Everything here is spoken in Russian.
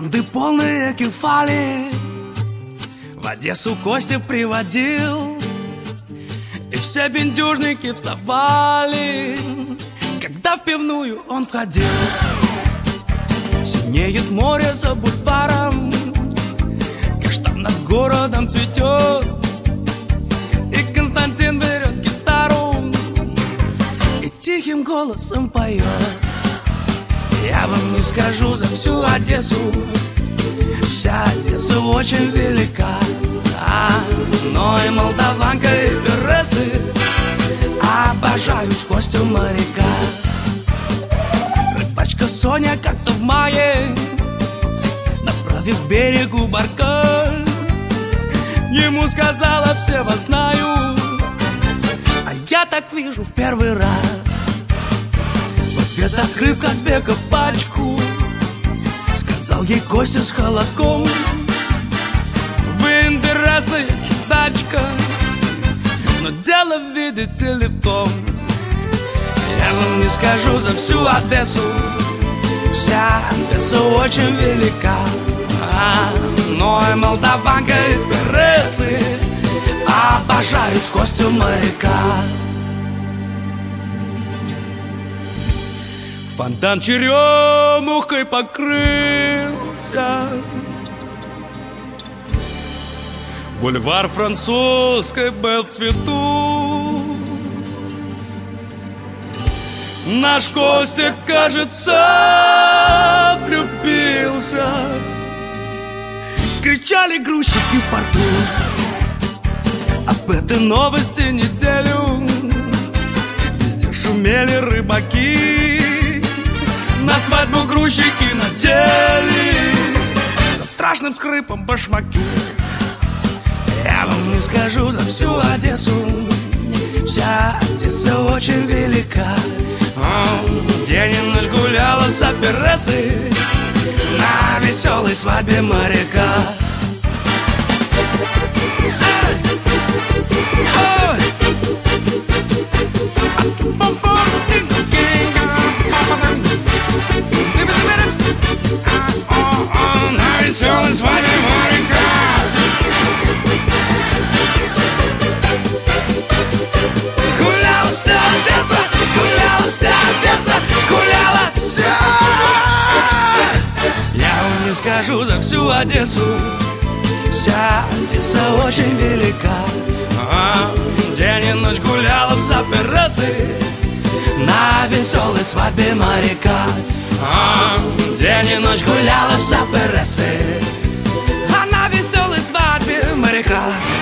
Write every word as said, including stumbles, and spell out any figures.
Банды полные кефали в Одессу Костя приводил, и все бендюжники вставали, когда в пивную он входил. Синеет море за бульваром, каштан над городом цветет, и Константин берет гитару и тихим голосом поет. Я вам не скажу за всю Одессу, вся Одесса очень велика, а, но и молдаванка, и бересы обожают Костю моряка. Рыбачка Соня как-то в мае, направив к берегу барка, ему сказала: все вас знаю, а я так вижу в первый раз. В ответ, открыв Казбека пачку, сказал ей Костя с холодком: вы интересная чудачка, но дело, видите ли, в том, я вам не скажу за всю Одессу, вся Одесса очень велика, а, но и молдаванка, и бересы обожают Костю моряка. Фонтан черемухой покрылся, бульвар Французской был в цвету. Наш Костя, кажется, влюбился, кричали грузчики в порту. Об этой новости неделю везде шумели рыбаки, на свадьбу грузчики надели со страшным скрипом башмаки. Я вам не скажу за всю Одессу, вся Одесса очень велика, день и ночь гуляла с оперессой на веселой свадьбе моряка. На веселой свадьбе моряка. Гуляла вся Одесса, гуляла вся Одесса, гуляла вся. Я вам не скажу за всю Одессу, вся Одесса очень велика, а, день и ночь гуляла в сапересы на веселой свадьбе моряка, а, день и ночь гуляла в сапересы, а на веселой свадьбе моряка.